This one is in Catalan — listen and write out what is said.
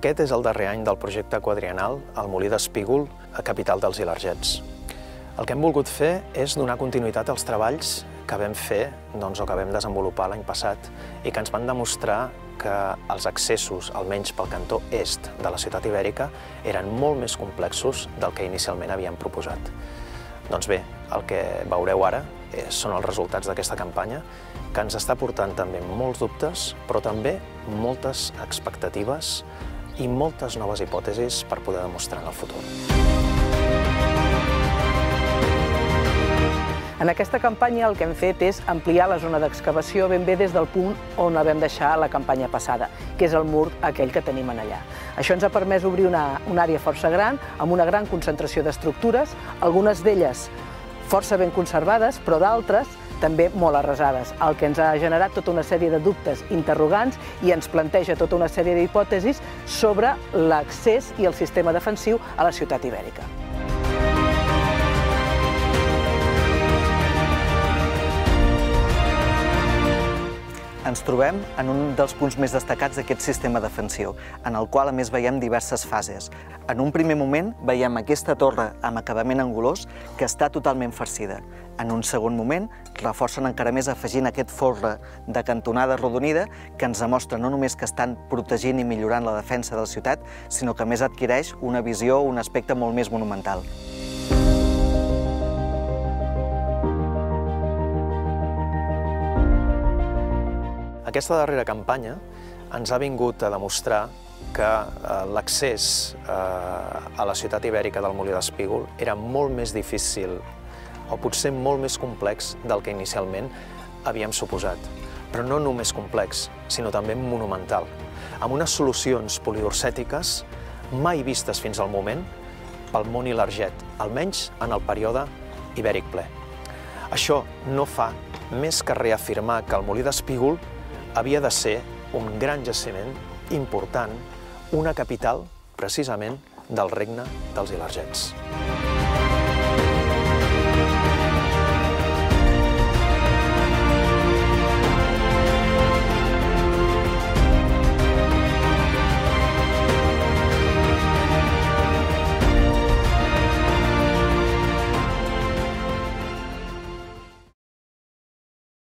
Aquest és el darrer any del projecte quadriennal al Molí d'Espígol, a capital dels Ilergets. El que hem volgut fer és donar continuïtat als treballs que vam fer o que vam desenvolupar l'any passat i que ens van demostrar que els accessos, almenys pel cantó est de la ciutat ibèrica, eren molt més complexos del que inicialment havíem proposat. Doncs bé, el que veureu ara són els resultats d'aquesta campanya, que ens està portant també molts dubtes, però també moltes expectatives i moltes noves hipòtesis per poder demostrar en el futur. En aquesta campanya el que hem fet és ampliar la zona d'excavació ben bé des del punt on la vam deixar la campanya passada, que és el mur aquell que tenim allà. Això ens ha permès obrir una àrea força gran, amb una gran concentració d'estructures, algunes d'elles força ben conservades, però d'altres també molt arrasades, el que ens ha generat tota una sèrie de dubtes interrogants i ens planteja tota una sèrie d'hipòtesis sobre l'accés i el sistema defensiu a la ciutat ibèrica. Ens trobem en un dels punts més destacats d'aquest sistema defensiu, en el qual a més veiem diverses fases. En un primer moment veiem aquesta torre amb acabament angulós que està totalment farcida. En un segon moment reforcen encara més afegint aquest folre de cantonada arrodonida que ens demostra no només que estan protegint i millorant la defensa de la ciutat, sinó que a més adquireix una visió, un aspecte molt més monumental. Aquesta darrera campanya ens ha vingut a demostrar que l'accés a la ciutat ibèrica del Molí d'Espígol era molt més difícil o potser molt més complex del que inicialment havíem suposat. Però no només complex, sinó també monumental, amb unes solucions poliorcètiques mai vistes fins al moment pel món ilerget, almenys en el període ibèric ple. Això no fa més que reafirmar que el Molí d'Espígol havia de ser un gran jaciment important, una capital, precisament, del regne dels Ilergets.